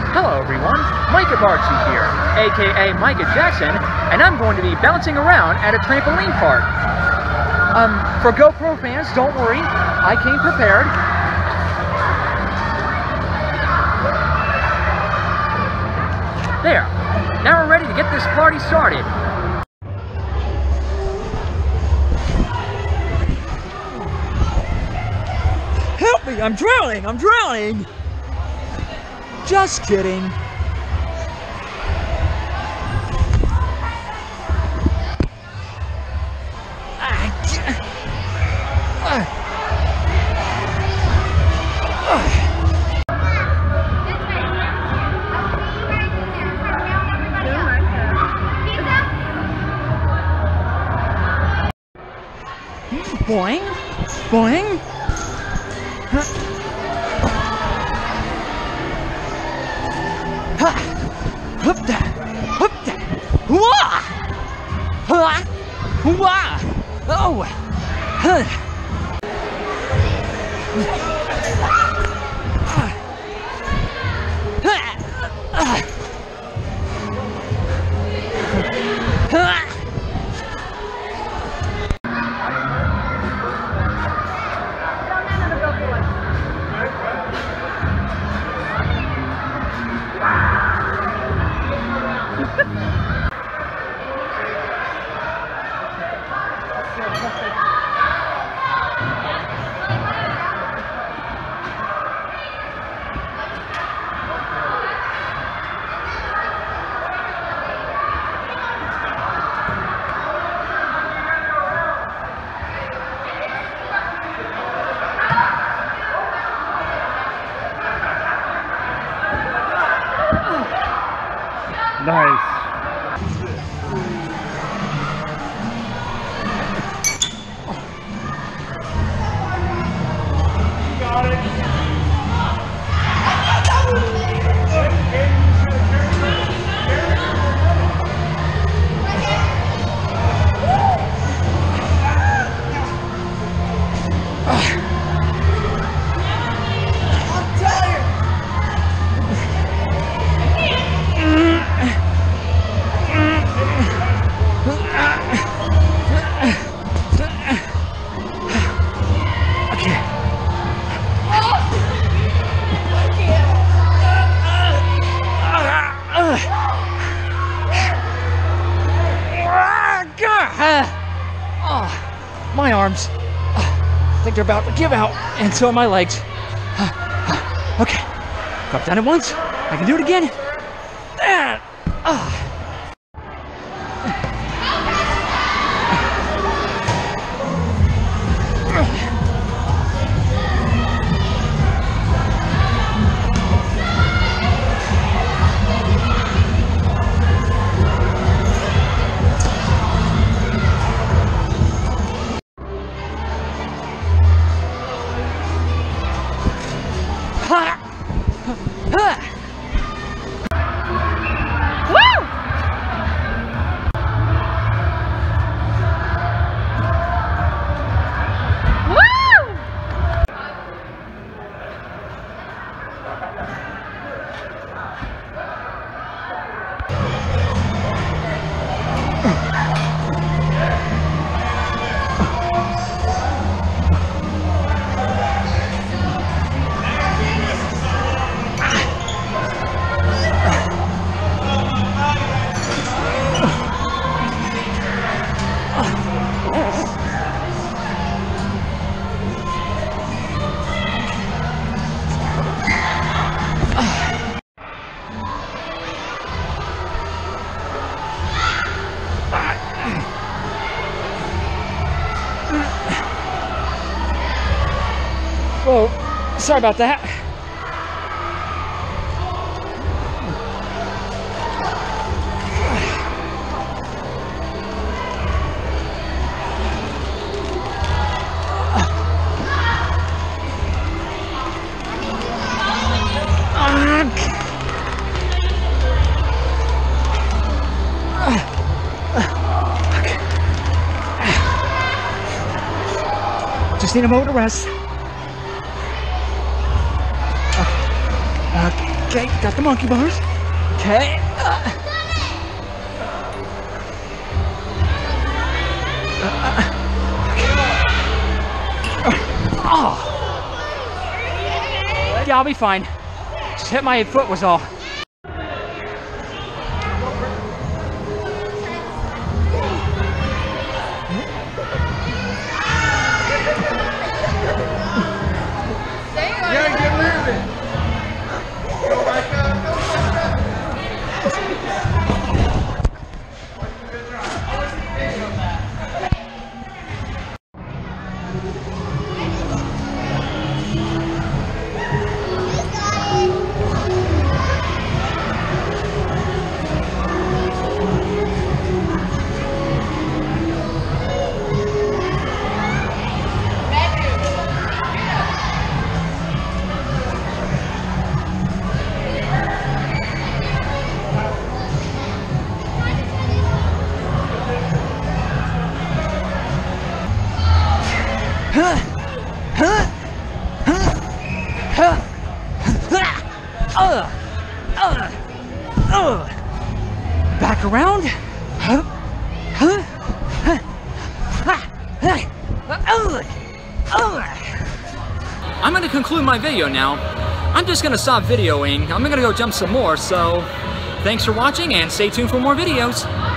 Hello everyone, Micah Barga here, aka Micah Jackson, and I'm going to be bouncing around at a trampoline park. For GoPro fans, don't worry, I came prepared. There, now we're ready to get this party started. Help me, I'm drowning, I'm drowning! Just kidding. Boing, boing. Ha! Hup da! Hup da! Wah! Ha! Wah! Oh! Huh! Nice. Got it. My arms, I think they're about to give out, and so are my legs. Okay, drop down at once. I can do it again. Whoa, sorry about that. Just need a moment to rest. Okay. Okay, got the monkey bars. Okay. Oh. Yeah, I'll be fine. Just hit my foot was all. Yeah, get moving. Go back up. Back around. I'm going to conclude my video now. I'm just going to stop videoing. I'm going to go jump some more, so thanks for watching and stay tuned for more videos.